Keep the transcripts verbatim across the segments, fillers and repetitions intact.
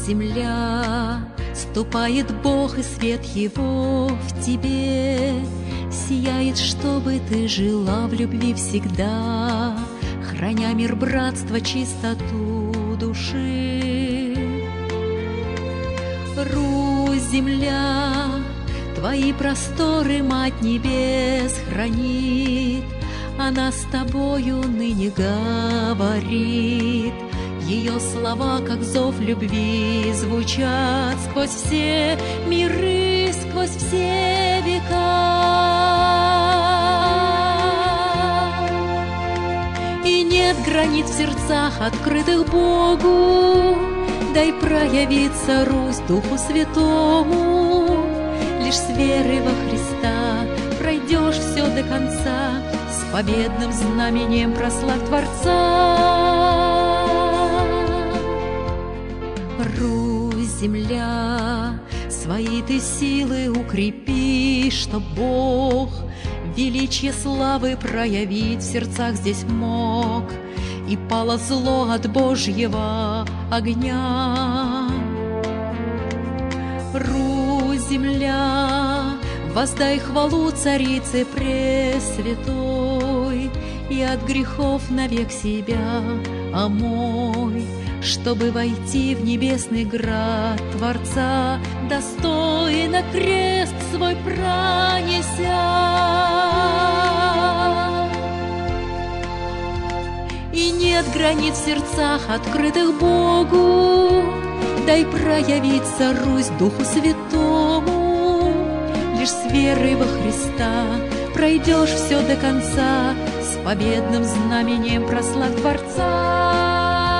земля, ступает Бог, и свет Его в тебе сияет, чтобы ты жила в любви всегда, храня мир, братство, чистоту души. Русь, земля, твои просторы Мать Небес хранит, она с тобою ныне говорит. Ее слова, как зов любви, звучат сквозь все миры, сквозь все века. И нет границ в сердцах, открытых Богу, дай проявиться, Русь, Духу Святому. Лишь с верой во Христа пройдешь все до конца, с победным знаменем прославь Творца. Русь, земля, свои ты силы укрепи, чтоб Бог величие славы проявить в сердцах здесь мог, и пало зло от Божьего огня. Русь, земля, воздай хвалу Царице Пресвятой, и от грехов навек себя омой, чтобы войти в небесный град Творца, достойно крест свой пронеся. И нет границ в сердцах, открытых Богу, дай проявиться, Русь, Духу Святому. Лишь с верой во Христа пройдешь все до конца, с победным знаменем прославь Творца.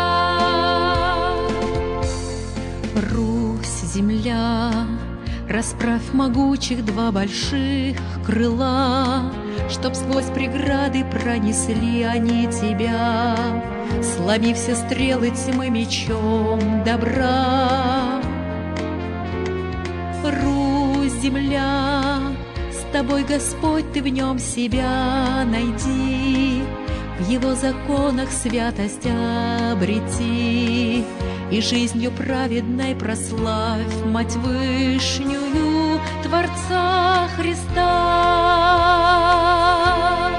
Русь, земля, расправь могучих два больших крыла, чтоб сквозь преграды пронесли они тебя, сломи все стрелы тьмы мечом добра. Русь, земля, с тобой, Господь, ты в нем себя найди, в его законах святость обрети, и жизнью праведной прославь Мать Вышнюю, Творца Христа.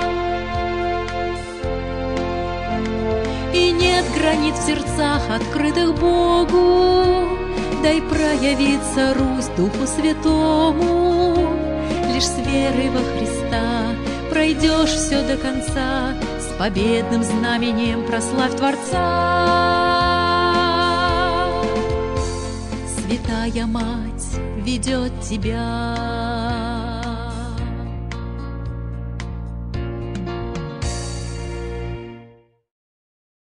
И нет границ в сердцах, открытых Богу, дай проявиться, Русь, Духу Святому. Лишь с верой во Христа пройдешь все до конца, с победным знаменем прославь Творца. Святая Мать ведет тебя